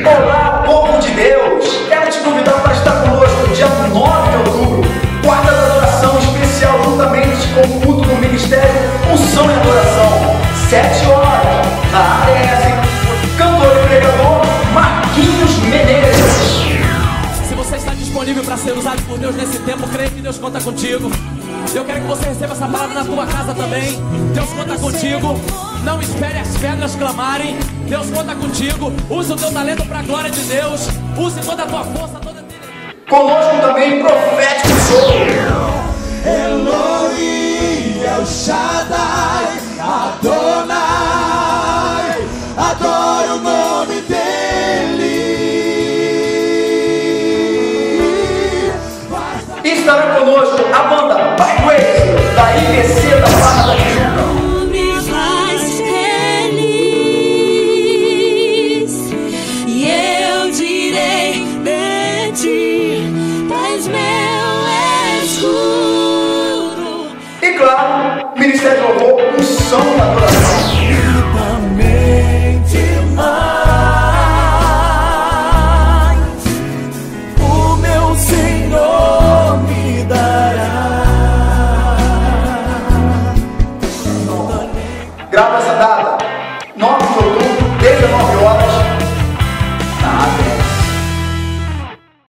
Olá, povo de Deus! Quero te convidar para estar conosco no dia 9 de outubro, quarta da adoração especial, juntamente com o culto do Ministério Unção e Adoração, 7 horas, na ADS, cantor e pregador Marquinhos Menezes. Se você está disponível para ser usado por Deus nesse tempo, creia que Deus conta contigo. Eu quero que você receba essa palavra na tua casa também. Deus conta contigo. Não espere as pedras clamarem. Deus conta contigo. Use o teu talento para a glória de Deus. Use toda a tua força, toda a tua... Conosco também, Profético Show. Eloi, El Shaddai, Adonai, adore o nome dele. Estará conosco a banda Byways, da IBC da Barra da Tijuca. Me faz feliz, e eu direi de ti, és meu escudo. E claro, Ministério de Louvor, Unção e Adoração. O meu Senhor me dará. Grava essa data, 9 de outubro, 19 horas.